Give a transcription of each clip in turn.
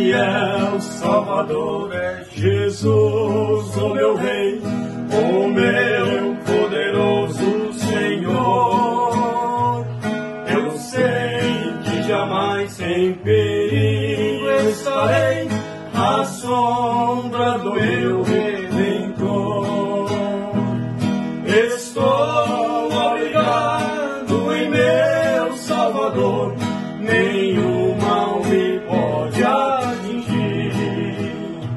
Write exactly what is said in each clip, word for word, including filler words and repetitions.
fiel Salvador é Jesus, o meu Rei, o meu poderoso Senhor. Eu sei que jamais em perigo estarei à sombra do meu Redentor. Estou abrigado em meu Salvador, nenhum mal me pode atingir.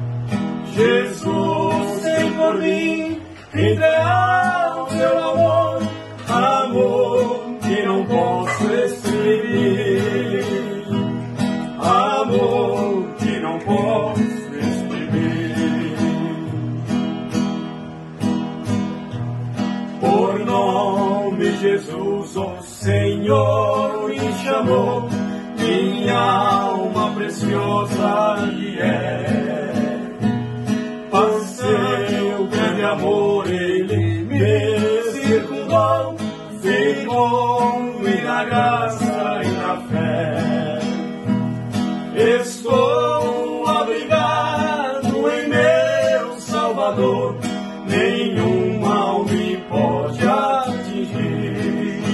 Jesus tem por mim entregar o meu amor, amor que não posso exprimir, amor que não posso exprimir. Por nome Jesus, o Senhor me chamou, minha alma preciosa lhe é. Seu grande amor ele me circundou, firmou-me na graça e na fé. Estou abrigado em meu Salvador, nenhum mal me pode atingir.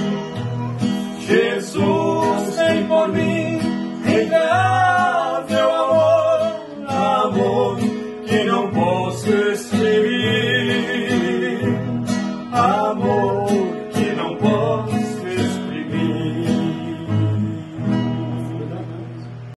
Jesus tem por mim invejável amor, amor que não posso esquecer.